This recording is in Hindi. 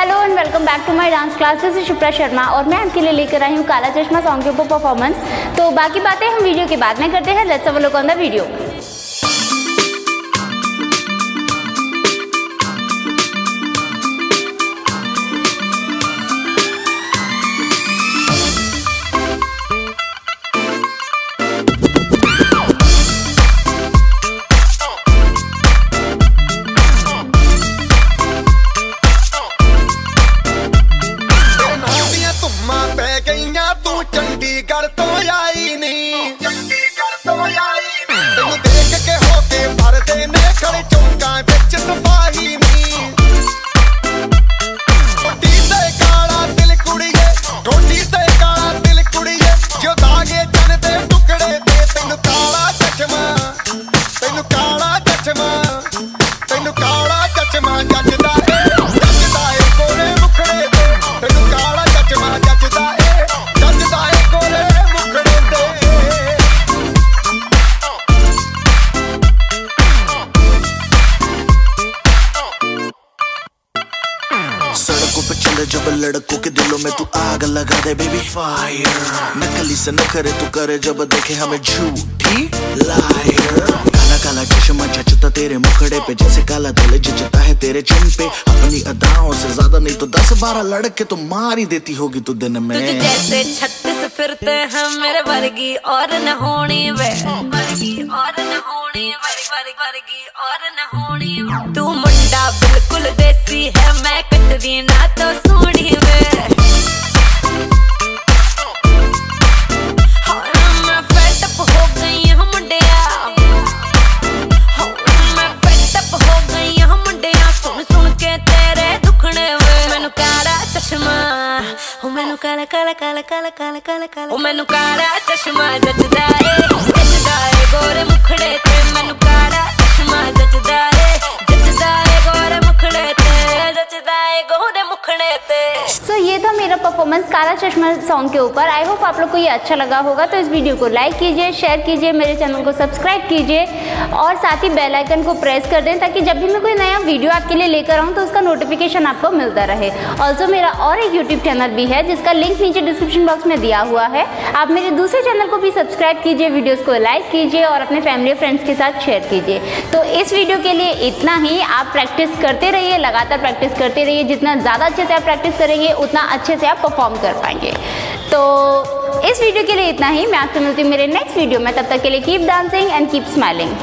Hello and welcome back to my dance class. This is Shipra Sharma और मैं आपके लिए लेकर आई हूँ काला चश्मा सॉन्ग के ऊपर परफॉर्मेंस। तो बाकी बातें हम वीडियो के बाद में करते हैं। Let's have a look on the video. Chandigarh तो आई नहीं, तेनू देख के होके भरदे ने खड़े चौंका बिच सिपाही नहीं। ठोडी ते काला दिल कुड़िए, ठोडी ते काला दिल कुड़िए, जो दागे जन दे टुकड़े दे। तेनू काला चश्मा, तेनू काला चश्मा, तेनू काला चश्मा जचदा है, जचदा है गोरे मुखड़े दे। तेनू काला चश्मा जचदा है, जचदा है गोरे मुखड़े दे। सड़कों पे चले जब लड़कों के दिलों में तू आग लगा दे बेबी फायर। नकली से नखरे तू करे जब देखे हमें झूठी लायर। काला काला चश्मा जचता तेरे मुखड़े पे जैसे काला दिल जचता है तेरे चिन पे। अपनी अदाओं से ज्यादा नहीं तो 10-12 लड़के तो मार ही देती होगी तू दिन में। तुझे जैसे 36 फिरते हैं मेरे वर्गी और न होनी वे, वर्गी और न होनी वे, वर्गी और न होनी। तू मुंडा बिल्कुल देसी है, मैं कटरी ना तो सोनी वे। मैं फेड अप हो गई हूँ मुंडिया, मैं फेड अप हो गई हूँ मुंडिया। सुन सुन के तेरे दुखने वे। मैनू काला चश्मा, मैनू काला काला काला काला काला काला काला, मैनू काला चश्मा जचदा है, जचदा है गोरे मुखड़े ते। मैनू काला चश्मा जचदा है, जचदा है गोरे मुखड़े ते, जचदा है गोरे मुखड़े ते। सो ये था मेरा परफॉर्मेंस काला चश्मा सॉन्ग के ऊपर। आई होप आप लोग को ये अच्छा लगा होगा। तो इस वीडियो को लाइक कीजिए, शेयर कीजिए, मेरे चैनल को सब्सक्राइब कीजिए और साथ ही बेल आइकन को प्रेस कर दें ताकि जब भी मैं कोई नया वीडियो आपके लिए लेकर आऊँ तो उसका नोटिफिकेशन आपको मिलता रहे। ऑल्सो मेरा और एक यूट्यूब चैनल भी है जिसका लिंक नीचे डिस्क्रिप्शन बॉक्स में दिया हुआ है। आप मेरे दूसरे चैनल को भी सब्सक्राइब कीजिए, वीडियोज़ को लाइक कीजिए और अपने फैमिली फ्रेंड्स के साथ शेयर कीजिए। तो इस वीडियो के लिए इतना ही। आप प्रैक्टिस करते रहिए, लगातार प्रैक्टिस करते रहिए। जितना ज़्यादा अच्छे से आप प्रैक्टिस करेंगे उतना अच्छे से आप परफॉर्म कर पाएंगे। तो इस वीडियो के लिए इतना ही। मैं आपसे मिलती हूँ मेरे नेक्स्ट वीडियो में। तब तक के लिए keep dancing and keep smiling.